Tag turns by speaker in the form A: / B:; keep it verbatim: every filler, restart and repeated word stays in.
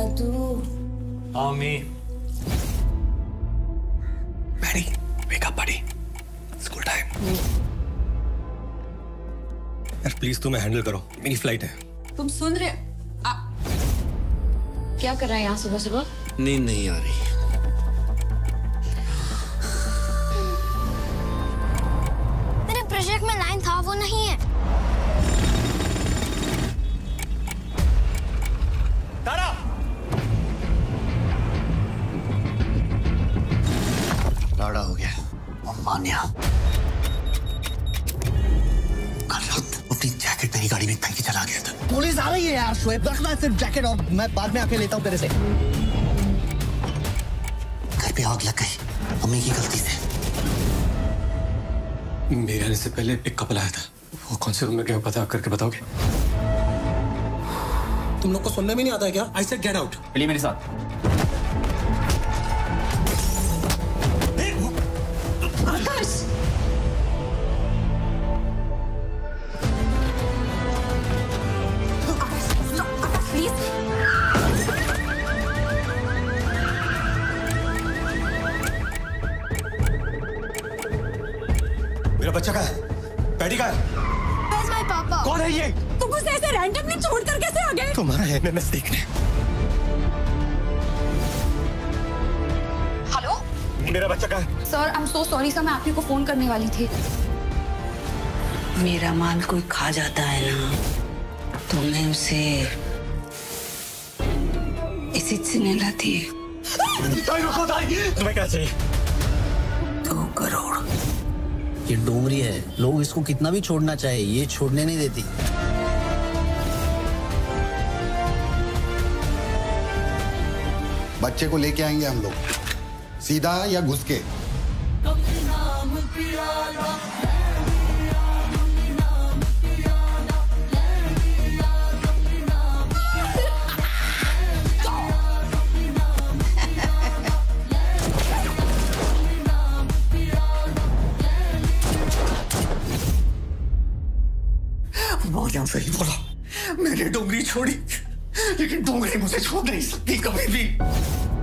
A: तू?
B: आमी। Buddy, wake up, buddy. School time. यार प्लीज तुम्हें हैंडल करो, मेरी फ्लाइट है।
A: तुम सुन रहे? आ... क्या कर रहा है यहाँ सुबह सुबह?
C: नींद नहीं आ रही।
D: मेरे प्रोजेक्ट में लाइन था, वो नहीं है।
B: तारा!
C: लाड़ा हो गया। मान्या कल रात अपनी जैकेट मेरी गाड़ी में फेंक के चला गया था।
E: पुलिस आ रही है यार शोएब, रखना सिर्फ जैकेट और मैं बाद में आके लेता हूँ तेरे से।
C: घर पे आग लग गई मम्मी की गलती से।
B: मेरे आने से पहले एक कपल आया था, वो कौन से रूम में गया पता करके बताओगे?
E: तुम लोग को सुनने में नहीं आता है क्या?
B: I said get out.
F: चलिए मेरे साथ।
A: आकाश! प्लीज।
B: मेरा बच्चा कहाँ है? पैडी कहाँ है?
D: Where's my papa?
B: कौन है ये?
A: तुम उसे ऐसे रैंडमली छोड़कर कैसे आ गए?
B: तुम्हारा है मैं बस देखने।
A: हेलो?
B: मेरा बच्चा कहाँ है?
A: Sir, I am so sorry sir, मैं आप ही को फोन करने वाली थी।
G: मेरा माल कोई खा जाता है ना, तुमने उसे इसी से लाती है।
B: तुम्हें क्या चाहिए?
G: दो करोड़।
E: ये डोंगरी है, लोग इसको कितना भी छोड़ना चाहे ये छोड़ने नहीं देती।
H: बच्चे को लेके आएंगे हम लोग, सीधा या घुस के?
B: मारिया सही बोला, मैंने डोंगरी छोड़ी, लेकिन डोंगरी मुझे छोड़ नहीं सकती कभी भी।